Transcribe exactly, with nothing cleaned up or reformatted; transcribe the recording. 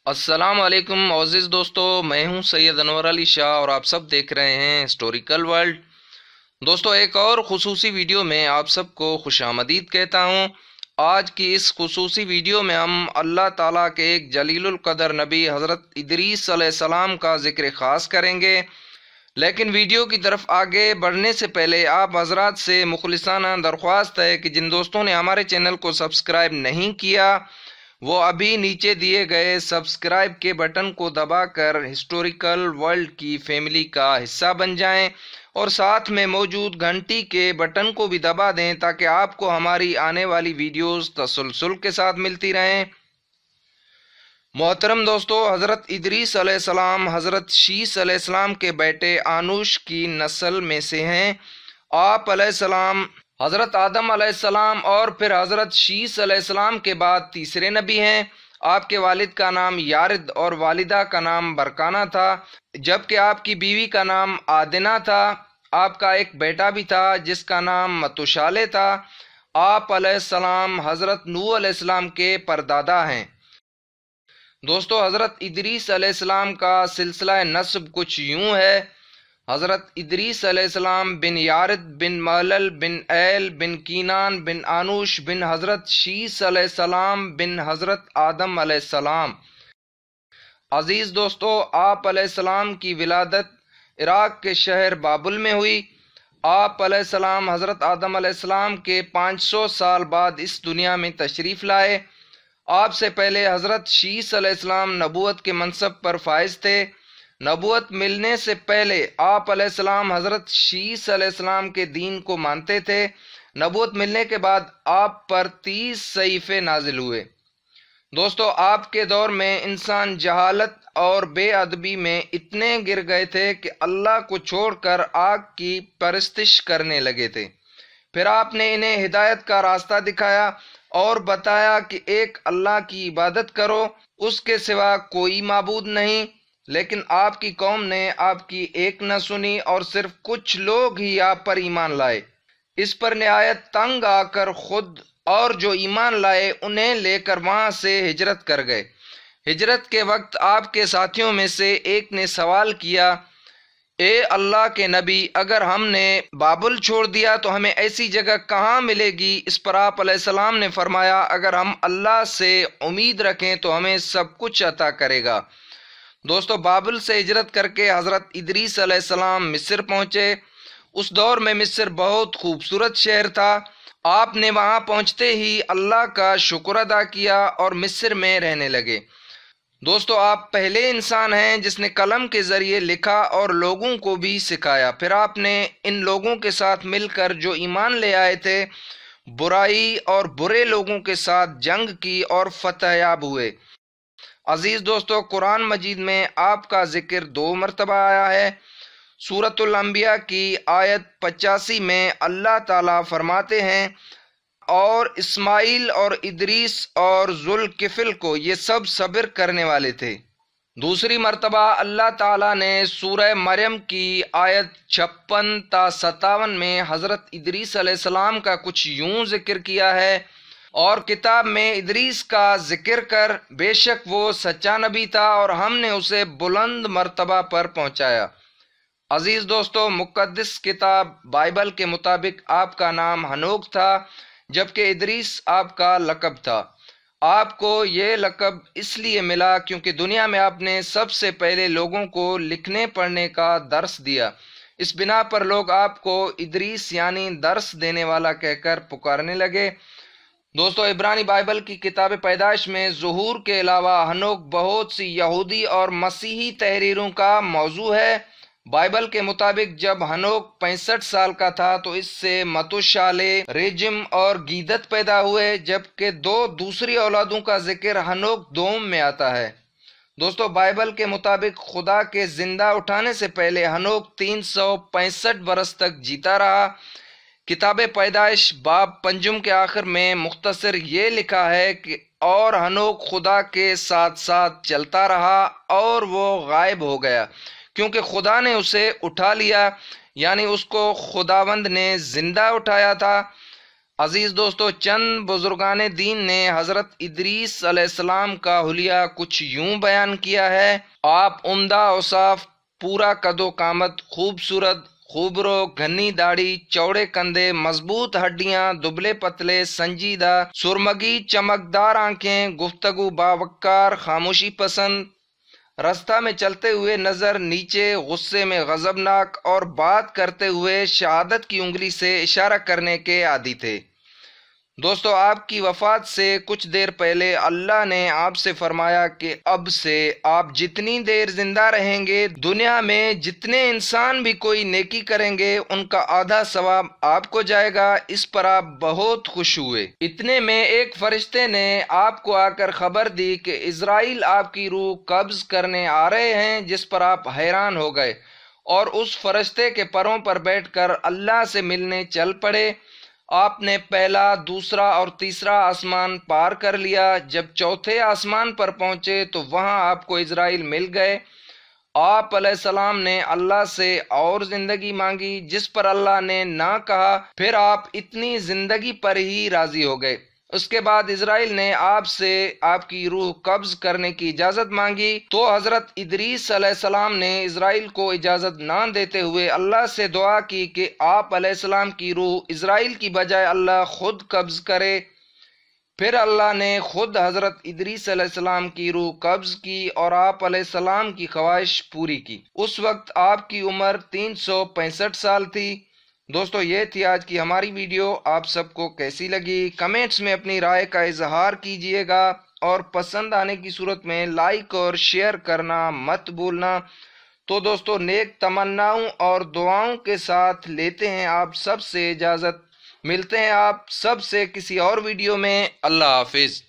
السلام علیکم معزز دوستو، میں ہوں سید انور علی شاہ اور آپ سب دیکھ رہے ہیں ہسٹوریکل ورلڈ۔ دوستو، ایک اور خصوصی ویڈیو میں آپ سب کو خوش آمدید کہتا ہوں۔ آج کی اس خصوصی ویڈیو میں ہم اللہ تعالیٰ کے ایک جلیل القدر نبی حضرت ادریس علیہ السلام کا ذکر خاص کریں گے، لیکن ویڈیو کی طرف آگے بڑھنے سے پہلے آپ حضرات سے مخلصانہ درخواست ہے کہ جن دوستوں نے ہمارے چینل کو سبسکرائب نہیں کیا وہ ابھی نیچے دیے گئے سبسکرائب کے بٹن کو دبا کر ہسٹوریکل ورلڈ کی فیملی کا حصہ بن جائیں اور ساتھ میں موجود گھنٹی کے بٹن کو بھی دبا دیں تاکہ آپ کو ہماری آنے والی ویڈیوز تسلسل کے ساتھ ملتی رہیں۔ محترم دوستو، حضرت ادریس علیہ السلام حضرت شیس علیہ السلام کے بیٹے آنوش کی نسل میں سے ہیں۔ آپ علیہ السلام حضرت آدم علیہ السلام اور پھر حضرت شیس علیہ السلام کے بعد تیسرے نبی ہیں۔ آپ کے والد کا نام یارد اور والدہ کا نام برکانہ تھا، جبکہ آپ کی بیوی کا نام آدنہ تھا۔ آپ کا ایک بیٹا بھی تھا جس کا نام متوشالے تھا۔ آپ علیہ السلام حضرت نوح علیہ السلام کے پردادا ہیں۔ دوستو، حضرت ادریس علیہ السلام کا سلسلہ نسب کچھ یوں ہے: حضرت ادریس علیہ السلام بن یارد بن ملل بن ایل بن کینان بن آنوش بن حضرت شیس علیہ السلام بن حضرت آدم علیہ السلام۔ عزیز دوستو، آپ علیہ السلام کی ولادت عراق کے شہر بابل میں ہوئی۔ آپ علیہ السلام حضرت آدم علیہ السلام کے پانچ سو سال بعد اس دنیا میں تشریف لائے۔ آپ سے پہلے حضرت شیس علیہ السلام نبوت کے منصب پر فائز تھے۔ نبوت ملنے سے پہلے آپ علیہ السلام حضرت شیس علیہ السلام کے دین کو مانتے تھے۔ نبوت ملنے کے بعد آپ پر تیس صحیفے نازل ہوئے۔ دوستو، آپ کے دور میں انسان جہالت اور بے ادبی میں اتنے گر گئے تھے کہ اللہ کو چھوڑ کر آگ کی پرستش کرنے لگے تھے۔ پھر آپ نے انہیں ہدایت کا راستہ دکھایا اور بتایا کہ ایک اللہ کی عبادت کرو، اس کے سوا کوئی معبود نہیں۔ لیکن آپ کی قوم نے آپ کی ایک نہ سنی اور صرف کچھ لوگ ہی آپ پر ایمان لائے۔ اس پر نہایت تنگ آ کر خود اور جو ایمان لائے انہیں لے کر وہاں سے ہجرت کر گئے۔ ہجرت کے وقت آپ کے ساتھیوں میں سے ایک نے سوال کیا: اے اللہ کے نبی، اگر ہم نے بابل چھوڑ دیا تو ہمیں ایسی جگہ کہاں ملے گی؟ اس پر آپ علیہ السلام نے فرمایا: اگر ہم اللہ سے امید رکھیں تو ہمیں سب کچھ عطا کرے گا۔ دوستو، بابل سے ہجرت کر کے حضرت ادریس علیہ السلام مصر پہنچے۔ اس دور میں مصر بہت خوبصورت شہر تھا۔ آپ نے وہاں پہنچتے ہی اللہ کا شکر ادا کیا اور مصر میں رہنے لگے۔ دوستو، آپ پہلے انسان ہیں جس نے قلم کے ذریعے لکھا اور لوگوں کو بھی سکھایا۔ پھر آپ نے ان لوگوں کے ساتھ مل کر جو ایمان لے آئے تھے برائی اور برے لوگوں کے ساتھ جنگ کی اور فتح یاب ہوئے۔ عزیز دوستو، قرآن مجید میں آپ کا ذکر دو مرتبہ آیا ہے۔ سورۃ الانبیاء کی آیت پچاسی میں اللہ تعالیٰ فرماتے ہیں: اور اسماعیل اور ادریس اور ذوالکفل کو یہ سب صبر کرنے والے تھے۔ دوسری مرتبہ اللہ تعالیٰ نے سورہ مریم کی آیت چھپن تا ستاون میں حضرت ادریس علیہ السلام کا کچھ یوں ذکر کیا ہے: اور کتاب میں ادریس کا ذکر کر، بے شک وہ سچا نبی تھا اور ہم نے اسے بلند مرتبہ پر پہنچایا۔ عزیز دوستو، مقدس کتاب بائبل کے مطابق آپ کا نام ہنوک تھا، جبکہ ادریس آپ کا لقب تھا۔ آپ کو یہ لقب اس لیے ملا کیونکہ دنیا میں آپ نے سب سے پہلے لوگوں کو لکھنے پڑھنے کا درس دیا۔ اس بنا پر لوگ آپ کو ادریس یعنی درس دینے والا کہہ کر پکارنے لگے۔ دوستو، عبرانی بائبل کی کتاب پیدائش میں ظہور کے علاوہ ہنوک بہت سی یہودی اور مسیحی تحریروں کا موضوع ہے۔ بائبل کے مطابق جب ہنوک پینسٹھ سال کا تھا تو اس سے متوشالے، ریجم اور گیدت پیدا ہوئے، جبکہ دو دوسری اولادوں کا ذکر ہنوک دوم میں آتا ہے۔ دوستو، بائبل کے مطابق خدا کے زندہ اٹھانے سے پہلے ہنوک تین سو پینسٹھ برس تک جیتا رہا۔ کتاب پیدائش باب پنجم کے آخر میں مختصر یہ لکھا ہے کہ اور ہنوک خدا کے ساتھ ساتھ چلتا رہا اور وہ غائب ہو گیا کیونکہ خدا نے اسے اٹھا لیا، یعنی اس کو خداوند نے زندہ اٹھایا تھا۔ عزیز دوستو، چند بزرگان دین نے حضرت ادریس علیہ السلام کا حلیہ کچھ یوں بیان کیا ہے: آپ عمدہ اوصاف، پورا قد و قامت، خوبصورت، خوبرو، گھنی داڑھی، چوڑے کندھے، مضبوط ہڈیاں، دبلے پتلے، سنجیدہ، سرمگی چمکدار آنکھیں، گفتگو باوقار، خاموشی پسند، رستہ میں چلتے ہوئے نظر نیچے، غصے میں غضبناک، اور بات کرتے ہوئے شہادت کی انگلی سے اشارہ کرنے کے عادی تھے۔ دوستو، آپ کی وفات سے کچھ دیر پہلے اللہ نے آپ سے فرمایا کہ اب سے آپ جتنی دیر زندہ رہیں گے، دنیا میں جتنے انسان بھی کوئی نیکی کریں گے ان کا آدھا ثواب آپ کو جائے گا۔ اس پر آپ بہت خوش ہوئے۔ اتنے میں ایک فرشتے نے آپ کو آ کر خبر دی کہ اسرائیل آپ کی روح قبض کرنے آ رہے ہیں، جس پر آپ حیران ہو گئے اور اس فرشتے کے پروں پر بیٹھ کر اللہ سے ملنے چل پڑے۔ آپ نے پہلا، دوسرا اور تیسرا آسمان پار کر لیا۔ جب چوتھے آسمان پر پہنچے تو وہاں آپ کو اسرائیل مل گئے۔ آپ علیہ السلام نے اللہ سے اور زندگی مانگی، جس پر اللہ نے نہ کہا۔ پھر آپ اتنی زندگی پر ہی راضی ہو گئے۔ اس کے بعد اسرائیل نے آپ سے آپ کی روح قبض کرنے کی اجازت مانگی تو حضرت ادریس علیہ السلام نے اسرائیل کو اجازت نہ دیتے ہوئے اللہ سے دعا کی کہ آپ علیہ السلام کی روح اسرائیل کی بجائے اللہ خود قبض کرے۔ پھر اللہ نے خود حضرت ادریس علیہ السلام کی روح قبض کی اور آپ علیہ السلام کی خواہش پوری کی۔ اس وقت آپ کی عمر تین سو پینسٹھ سال تھی۔ دوستو، یہ تھی آج کی ہماری ویڈیو۔ آپ سب کو کیسی لگی؟ کمنٹس میں اپنی رائے کا اظہار کیجیے گا اور پسند آنے کی صورت میں لائک اور شیئر کرنا مت بھولنا۔ تو دوستو، نیک تمناؤں اور دعاؤں کے ساتھ لیتے ہیں آپ سب سے اجازت۔ ملتے ہیں آپ سب سے کسی اور ویڈیو میں۔ اللہ حافظ۔